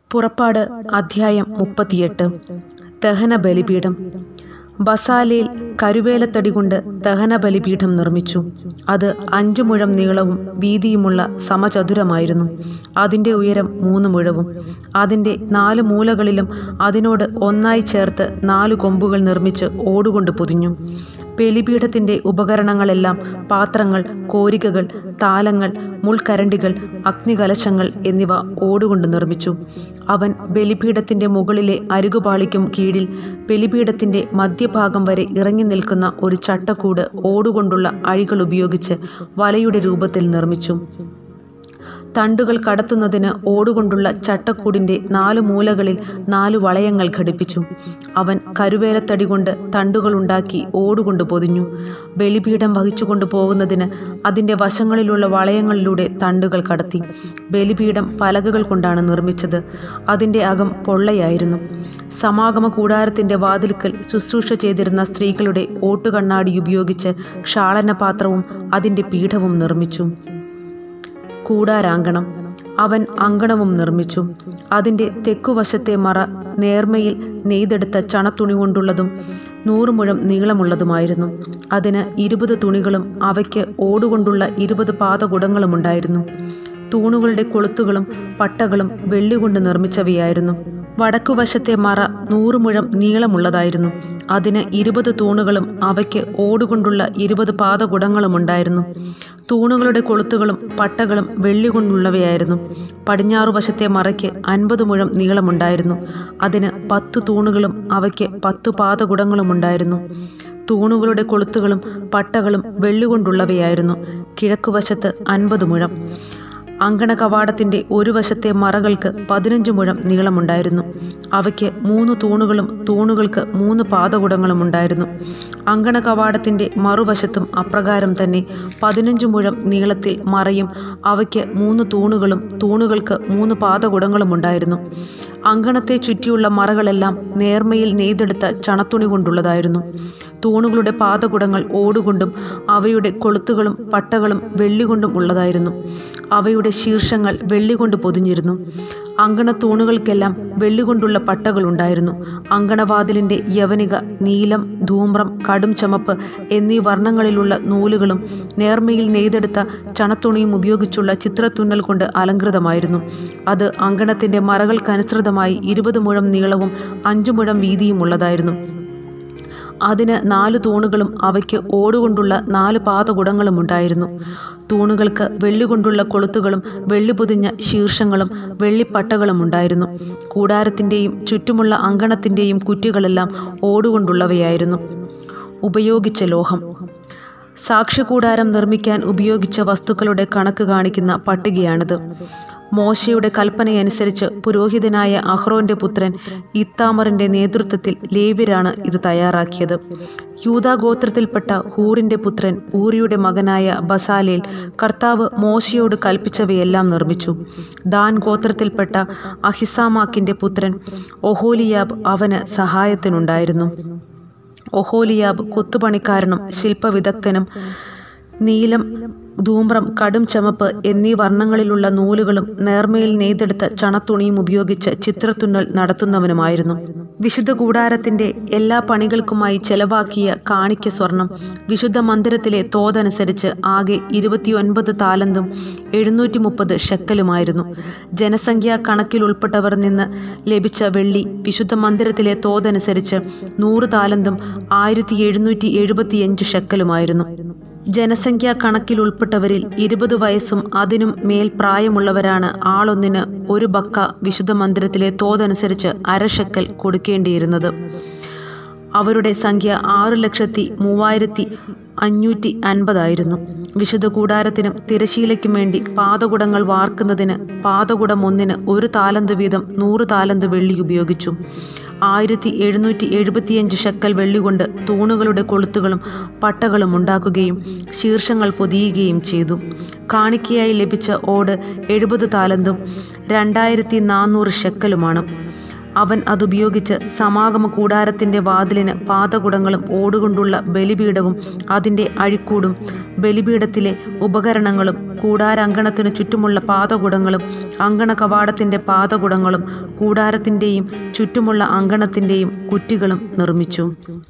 പുറപ്പാട് അധ്യായം 38. ദഹന ബലിപീഠം. ബസാലയിൽ കരുവേലത്തടി കൊണ്ട് ദഹന ബലിപീഠം നിർമ്മിച്ചു. അത് 5 മുഴം നീളവും വീതിയുമുള്ള സമചതുരമായിരുന്നു. അതിൻ്റെ ഉയരം 3 മുഴവും. അതിൻ്റെ 4 മൂലകളിലും അതിനോട് ഒന്നായി ചേർത്ത് 4 കൊമ്പുകൾ നിർമ്മിച്ച് ഓടുകൊണ്ട് പൊതിഞ്ഞു. ബലിപീഠത്തിൻ്റെ ഉപകരണങ്ങളെല്ലാം പാത്രങ്ങൾ, കോരികകൾ, താലങ്ങൾ, മുൾക്കരണ്ടികൾ, അഗ്നികലശങ്ങൾ എന്നിവ ഓടുകൊണ്ട് നിർമ്മിച്ചു. അവൻ ബലിപീഠത്തിൻ്റെ മുകളിലെ അരികുപാളിക്കും കീഴിൽ ബലിപീഠത്തിൻ്റെ മധ്യഭാഗം വരെ ഇറങ്ങി നിൽക്കുന്ന ഒരു ചട്ടക്കൂട് ഓടുകൊണ്ടുള്ള അഴികൾ ഉപയോഗിച്ച് വലയുടെ രൂപത്തിൽ നിർമ്മിച്ചു. തണ്ടുകൾ കടത്തുന്നതിന് ഓടുകൊണ്ടുള്ള ചട്ടക്കൂടിൻ്റെ 4 മൂലകളിൽ 4 വളയങ്ങൾ ഘടിപ്പിച്ചു. അവൻ കരുവേലത്തടി കൊണ്ട് തണ്ടുകളുണ്ടാക്കി ഓടുകൊണ്ട് പൊതിഞ്ഞു. ബലിപീഠം വഹിച്ചുകൊണ്ടു പോകുന്നതിന് അതിൻ്റെ വശങ്ങളിലുള്ള വളയങ്ങളിലൂടെ തണ്ടുകൾ കടത്തി. ബലിപീഠം പലകകൾ കൊണ്ടാണ് നിർമ്മിച്ചത്. അതിൻ്റെ അകം പൊള്ളയായിരുന്നു. സമാഗമ കൂടാരത്തിൻ്റെ വാതിൽക്കൽ ശുശ്രൂഷ ചെയ്തിരുന്ന സ്ത്രീകളുടെ ഓട്ടുകണ്ണാടി ഉപയോഗിച്ച് ക്ഷാളനപാത്രവും അതിൻ്റെ പീഠവും നിർമ്മിച്ചു. കൂടാരാങ്കണം. അവൻ അങ്കണവും നിർമ്മിച്ചു. അതിൻ്റെ തെക്കുവശത്തെ മറ നേർമയിൽ നെയ്തെടുത്ത ചണത്തുണി കൊണ്ടുള്ളതും 100 മുഴം നീളമുള്ളതുമായിരുന്നു. അതിന് 20 തുണികളും അവയ്ക്ക് ഓടുകൊണ്ടുള്ള 20 പാദകുടങ്ങളും ഉണ്ടായിരുന്നു. തൂണുകളുടെ കൊളുത്തുകളും പട്ടകളും വെള്ളികൊണ്ട് നിർമ്മിച്ചവയായിരുന്നു. വടക്കുവശത്തെ മറ 100 മുഴം നീളമുള്ളതായിരുന്നു. അതിന് 20 തൂണുകളും അവയ്ക്ക് ഓടുകൊണ്ടുള്ള 20 പാദകുടങ്ങളും ഉണ്ടായിരുന്നു. തൂണുകളുടെ കൊളുത്തുകളും പട്ടകളും വെള്ളി കൊണ്ടുള്ളവയായിരുന്നു. പടിഞ്ഞാറു വശത്തെ മറയ്ക്ക് 50 മുഴം നീളമുണ്ടായിരുന്നു. അതിന് 10 തൂണുകളും അവയ്ക്ക് 10 പാദകുടങ്ങളും ഉണ്ടായിരുന്നു. തൂണുകളുടെ കൊളുത്തുകളും പട്ടകളും വെള്ളി കൊണ്ടുള്ളവയായിരുന്നു. കിഴക്കുവശത്ത് 50 മുഴം. അങ്കണ കവാടത്തിൻ്റെ ഒരു വശത്തെ മറകൾക്ക് 15 മുഴം നീളമുണ്ടായിരുന്നു. അവയ്ക്ക് 3 തൂണുകളും തൂണുകൾക്ക് 3 പാദകുടങ്ങളും ഉണ്ടായിരുന്നു. അങ്കണ കവാടത്തിൻ്റെ മറുവശത്തും അപ്രകാരം തന്നെ 15 മുഴം നീളത്തിൽ മറയും അവയ്ക്ക് 3 തൂണുകളും തൂണുകൾക്ക് 3 പാദകുടങ്ങളും ഉണ്ടായിരുന്നു. അങ്കണത്തെ ചുറ്റിയുള്ള മറകളെല്ലാം നേർമയിൽ നെയ്തെടുത്ത ചണത്തുണി കൊണ്ടുള്ളതായിരുന്നു. തൂണുകളുടെ പാദകുടങ്ങൾ ഓടുകൊണ്ടും അവയുടെ കൊളുത്തുകളും പട്ടകളും വെള്ളികൊണ്ടും ഉള്ളതായിരുന്നു. അവയുടെ ശീർഷങ്ങൾ വെള്ളികൊണ്ട് പൊതിഞ്ഞിരുന്നു. അങ്കണ തൂണുകൾക്കെല്ലാം വെള്ളികൊണ്ടുള്ള പട്ടകളുണ്ടായിരുന്നു. അങ്കണവാതിലിൻ്റെ യവനിക നീലം, ധൂമ്രം, കടും ചുമപ്പ് എന്നീ വർണ്ണങ്ങളിലുള്ള നൂലുകളും നേർമയിൽ നെയ്തെടുത്ത ചണത്തുണിയും ഉപയോഗിച്ചുള്ള ചിത്രത്തുന്നൽ കൊണ്ട് അലങ്കൃതമായിരുന്നു. അത് അങ്കണത്തിൻ്റെ മറകൾക്കനുസൃതമായി 20 മുഴം നീളവും 5 മുഴം വീതിയും ഉള്ളതായിരുന്നു. അതിന് 4 തൂണുകളും അവയ്ക്ക് ഓടുകൊണ്ടുള്ള 4 പാദകുടങ്ങളും ഉണ്ടായിരുന്നു. തൂണുകൾക്ക് വെള്ളികൊണ്ടുള്ള കൊളുത്തുകളും വെള്ളി പൊതിഞ്ഞ ശീർഷങ്ങളും വെള്ളിപ്പട്ടകളും ഉണ്ടായിരുന്നു. കൂടാരത്തിൻ്റെയും ചുറ്റുമുള്ള അങ്കണത്തിൻ്റെയും കുറ്റികളെല്ലാം ഓടുകൊണ്ടുള്ളവയായിരുന്നു. ഉപയോഗിച്ച ലോഹം. സാക്ഷ്യകൂടാരം നിർമ്മിക്കാൻ ഉപയോഗിച്ച വസ്തുക്കളുടെ കണക്ക് കാണിക്കുന്ന പട്ടികയാണിത്. മോശയുടെ കൽപ്പനയനുസരിച്ച് പുരോഹിതനായ അഹ്റോന്റെ പുത്രൻ ഇത്താമറിന്റെ നേതൃത്വത്തിൽ ലേവ്യരാണ് ഇത് തയ്യാറാക്കിയത്. യൂദാ ഗോത്രത്തിൽപ്പെട്ട ഹൂറിന്റെ പുത്രൻ ഊറിയുടെ മകനായ ബസാലേൽ കർത്താവ് മോശയോട് കൽപ്പിച്ചവയെല്ലാം നിർമ്മിച്ചു. ദാൻ ഗോത്രത്തിൽപ്പെട്ട അഹിസാമാക്കിന്റെ പുത്രൻ ഒഹോലിയാബ് അവന് സഹായത്തിനുണ്ടായിരുന്നു. ഒഹോലിയാബ് കൊത്തുപണിക്കാരനും ശില്പവിദഗ്ധനും. നീലം, ധൂമ്രം, കടും ചുമപ്പ് എന്നീ വർണ്ണങ്ങളിലുള്ള നൂലുകളും നേർമയിൽ നെയ്തെടുത്ത ചണത്തുണിയും ഉപയോഗിച്ച് ചിത്രത്തുന്നൽ നടത്തുന്നവനുമായിരുന്നു. വിശുദ്ധ കൂടാരത്തിൻ്റെ എല്ലാ പണികൾക്കുമായി ചെലവാക്കിയ കാണിക്ക സ്വർണം വിശുദ്ധ മന്ദിരത്തിലെ തോതനുസരിച്ച് ആകെ 29 താലന്തും 730 ഷെക്കലുമായിരുന്നു. ജനസംഖ്യാ കണക്കിലുൾപ്പെട്ടവർ നിന്ന് ലഭിച്ച വെള്ളി വിശുദ്ധ മന്ദിരത്തിലെ തോതനുസരിച്ച് 100 താലന്തും 1775 ഷെക്കലുമായിരുന്നു. ജനസംഖ്യാ കണക്കിലുൾപ്പെട്ടവരിൽ 20 വയസ്സും അതിനും മേൽ പ്രായമുള്ളവരാണ് ആളൊന്നിന് 1 ബക്ക വിശുദ്ധ മന്ദിരത്തിലെ തോതനുസരിച്ച് 1/2 ഷെക്കൽ കൊടുക്കേണ്ടിയിരുന്നത്. അവരുടെ സംഖ്യ 6,03,550 ആയിരുന്നു. വിശുദ്ധ കൂടാരത്തിനും തിരശീലയ്ക്കും വേണ്ടി പാദകുടങ്ങൾ വാർക്കുന്നതിന് പാദകുടം ഒന്നിന് 1 താലന്ത് വീതം 100 താലന്ത് വെള്ളി ഉപയോഗിച്ചു. 1775 ഷെക്കൽ വെള്ളികൊണ്ട് തൂണുകളുടെ കൊളുത്തുകളും പട്ടകളും ഉണ്ടാക്കുകയും ശീർഷങ്ങൾ പൊതിയുകയും ചെയ്തു. കാണിക്കയായി ലഭിച്ച ഓട് 70 താലന്തും 2400 ഷെക്കലുമാണ്. അവൻ അതുപയോഗിച്ച് സമാഗമ കൂടാരത്തിൻ്റെ വാതിലിന് പാദകുടങ്ങളും ഓടുകൊണ്ടുള്ള ബലിപീഠവും അതിൻ്റെ അഴിക്കൂടും ബലിപീഠത്തിലെ ഉപകരണങ്ങളും കൂടാരാങ്കണത്തിനു ചുറ്റുമുള്ള പാദകുടങ്ങളും അങ്കണ കവാടത്തിൻ്റെ പാദകുടങ്ങളും കൂടാരത്തിൻ്റെയും ചുറ്റുമുള്ള അങ്കണത്തിൻ്റെയും കുറ്റികളും നിർമ്മിച്ചു.